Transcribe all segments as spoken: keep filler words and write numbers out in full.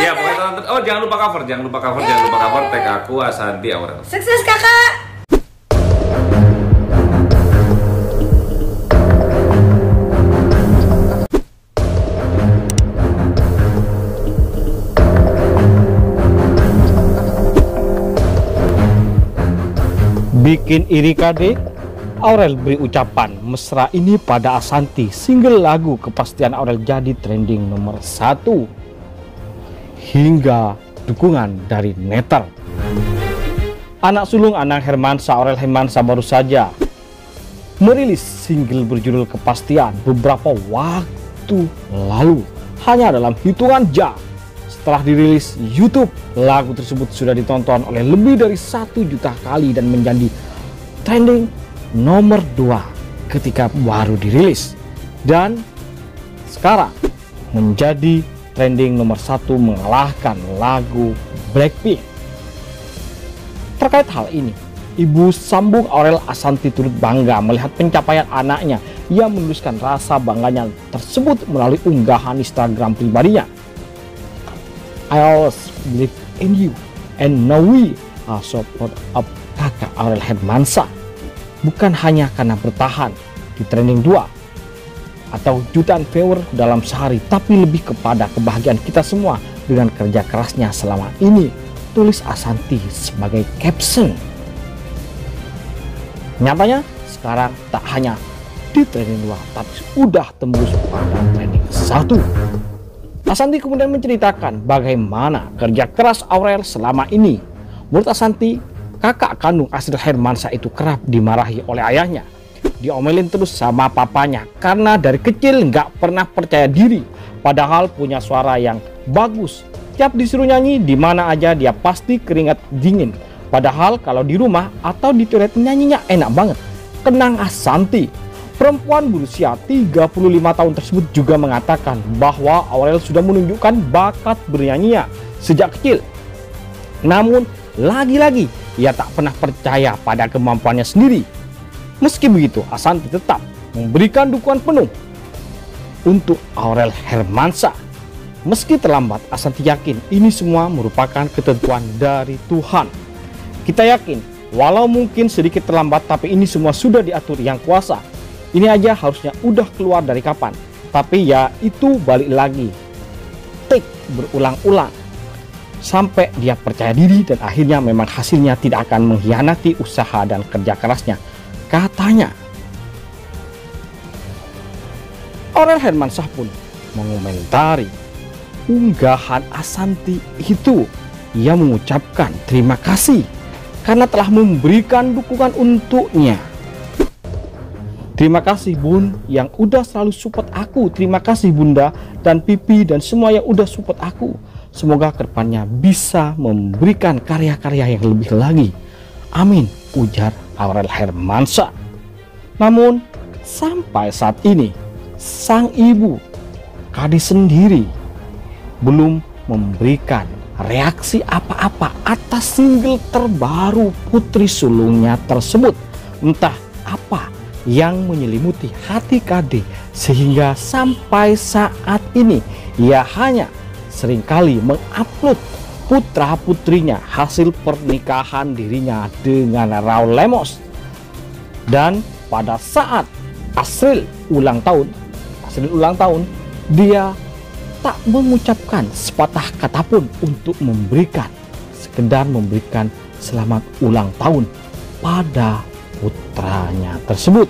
Iya, pokoknya tonton. Oh, jangan lupa cover, jangan lupa cover, jangan lupa cover. Tag aku Asanti Aurel. Sukses kakak. Bikin iri kade, Aurel beri ucapan mesra ini pada Asanti. Single lagu kepastian Aurel jadi trending nomor satu. Hingga dukungan dari Netter. Anak sulung Anang Hermansyah, Aurel Hermansyah baru saja merilis single berjudul Kepastian beberapa waktu lalu. Hanya dalam hitungan jam setelah dirilis YouTube, lagu tersebut sudah ditonton oleh lebih dari satu juta kali dan menjadi trending nomor dua ketika baru dirilis, dan sekarang menjadi trending nomor satu mengalahkan lagu Blackpink. Terkait hal ini, ibu sambung Aurel Asanti turut bangga melihat pencapaian anaknya yang menuliskan rasa bangganya tersebut melalui unggahan Instagram pribadinya. I always believe in you and now we are support of kakak Aurel Hermansyah. Bukan hanya karena bertahan di trending dua atau jutaan viewer dalam sehari, tapi lebih kepada kebahagiaan kita semua dengan kerja kerasnya selama ini, tulis Asanti sebagai caption. Nyatanya sekarang tak hanya di trending dua, tapi sudah tembus pada trending satu. Asanti kemudian menceritakan bagaimana kerja keras Aurel selama ini. Menurut Asanti, kakak kandung Asril Hermansyah itu kerap dimarahi oleh ayahnya. Diomelin terus sama papanya karena dari kecil nggak pernah percaya diri. Padahal punya suara yang bagus. Tiap disuruh nyanyi di mana aja dia pasti keringat dingin. Padahal kalau di rumah atau di toilet nyanyinya enak banget. Kenang Asanti. Perempuan berusia tiga puluh lima tahun tersebut juga mengatakan bahwa Aurel sudah menunjukkan bakat bernyanyinya sejak kecil. Namun lagi-lagi ia tak pernah percaya pada kemampuannya sendiri. Meski begitu, Asanti tetap memberikan dukungan penuh untuk Aurel Hermansyah. Meski terlambat, Asanti yakin ini semua merupakan ketentuan dari Tuhan. Kita yakin walau mungkin sedikit terlambat, tapi ini semua sudah diatur Yang Kuasa. Ini aja harusnya udah keluar dari kapan, tapi ya itu balik lagi, take berulang-ulang sampai dia percaya diri dan akhirnya memang hasilnya tidak akan mengkhianati usaha dan kerja kerasnya, katanya. Aurel Hermansyah pun mengomentari unggahan Asanti itu. Ia mengucapkan terima kasih karena telah memberikan dukungan untuknya. Terima kasih Bun yang udah selalu support aku. Terima kasih Bunda dan Pipi dan semua yang udah support aku. Semoga kedepannya bisa memberikan karya-karya yang lebih lagi. Amin, ujar Aurel Hermansyah. Namun sampai saat ini sang ibu Kade sendiri belum memberikan reaksi apa-apa atas single terbaru putri sulungnya tersebut. Entah apa yang menyelimuti hati Kade sehingga sampai saat ini ia hanya seringkali mengupload putra putrinya hasil pernikahan dirinya dengan Raul Lemos. Dan pada saat Asril ulang tahun, Asril ulang tahun, dia tak mengucapkan sepatah kata pun untuk memberikan, sekedar memberikan selamat ulang tahun pada putranya tersebut.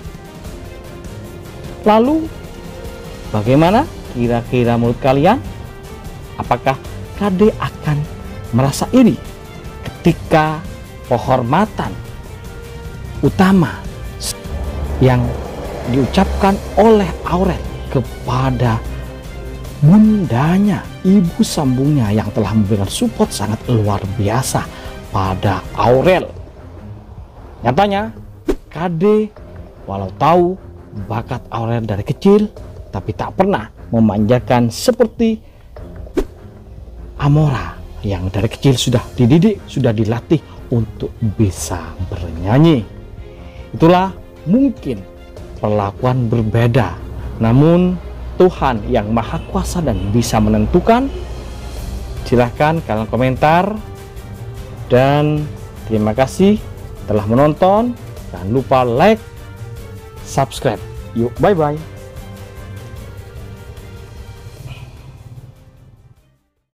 Lalu bagaimana kira-kira menurut kalian? Apakah Kade akan merasa iri ketika penghormatan utama yang diucapkan oleh Aurel kepada bundanya, ibu sambungnya yang telah memberikan support sangat luar biasa pada Aurel? Nyatanya Kade walau tahu bakat Aurel dari kecil, tapi tak pernah memanjakan seperti Amora yang dari kecil sudah dididik, sudah dilatih untuk bisa bernyanyi. Itulah mungkin perlakuan berbeda, namun Tuhan yang Maha Kuasa dan bisa menentukan Silahkan kalian komentar. Dan terima kasih telah menonton. Jangan lupa like, subscribe. Yuk, bye-bye.